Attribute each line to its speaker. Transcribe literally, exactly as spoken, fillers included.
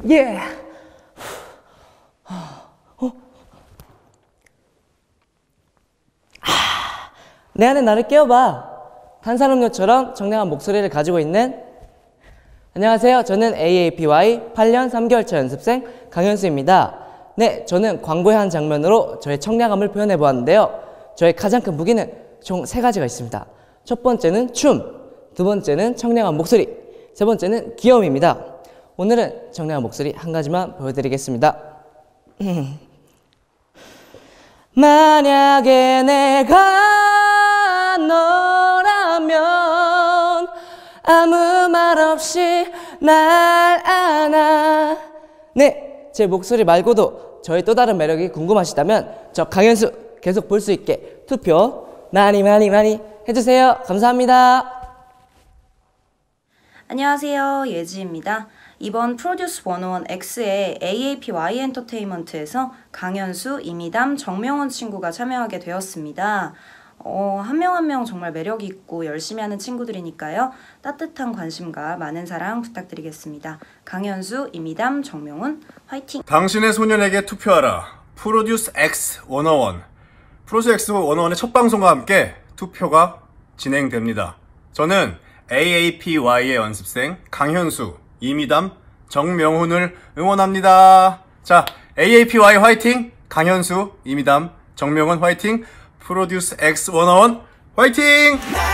Speaker 1: 예. 어? 내 안에 나를 깨워봐. 탄산음료처럼 청량한 목소리를 가지고 있는. 안녕하세요. 저는 에이에이피와이 팔 년 삼 개월차 연습생 강현수입니다. 네, 저는 광고의 한 장면으로 저의 청량함을 표현해 보았는데요. 저의 가장 큰 무기는 총 세 가지가 있습니다. 첫 번째는 춤, 두 번째는 청량한 목소리, 세 번째는 귀여움입니다. 오늘은 청량한 목소리 한 가지만 보여드리겠습니다. 만약에 내가 너라면 아무 말 없이 날 안아. 네, 제 목소리 말고도 저의 또 다른 매력이 궁금하시다면 저 강현수 계속 볼 수 있게 투표 많이 많이 많이 해주세요. 감사합니다.
Speaker 2: 안녕하세요. 예지입니다. 이번 프로듀스 백일 X의 에이에이피와이 엔터테인먼트에서 강현수, 이미담, 정명원 친구가 참여하게 되었습니다. 어, 한 명 한 명 정말 매력 있고 열심히 하는 친구들이니까요. 따뜻한 관심과 많은 사랑 부탁드리겠습니다. 강현수, 이미담, 정명훈 화이팅!
Speaker 3: 당신의 소년에게 투표하라. 프로듀스 X 백일. 프로듀스 X 백일의 첫 방송과 함께 투표가 진행됩니다. 저는 에이에이피와이의 연습생 강현수, 이미담, 정명훈을 응원합니다. 자, 에이에이피와이 화이팅! 강현수, 이미담, 정명훈 화이팅! 프로듀스 X 백일 화이팅!